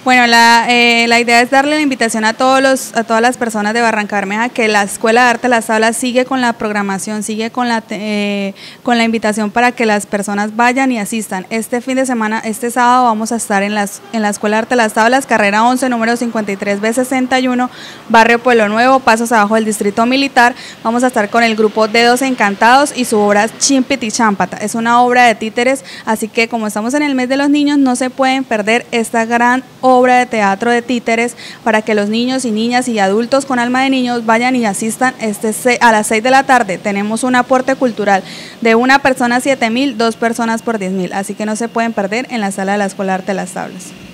Bueno, la idea es darle la invitación a todas las personas de Barranca Bermeja que la Escuela de Arte Las Tablas sigue con la programación, sigue con la invitación para que las personas vayan y asistan. Este fin de semana, este sábado, vamos a estar en la Escuela de Arte Las Tablas, carrera 11, número 53B61, barrio Pueblo Nuevo, pasos abajo del Distrito Militar. Vamos a estar con el grupo Dedos Encantados y su obra Chimpiti Chámpata. Es una obra de títeres, así que como estamos en el mes de los niños, no se pueden perder esta gran obra de teatro de títeres para que los niños y niñas y adultos con alma de niños vayan y asistan a las 6 de la tarde. Tenemos un aporte cultural de una persona 7.000, 2 personas por 10.000, así que no se pueden perder en la sala de la Escuela de Arte Las Tablas.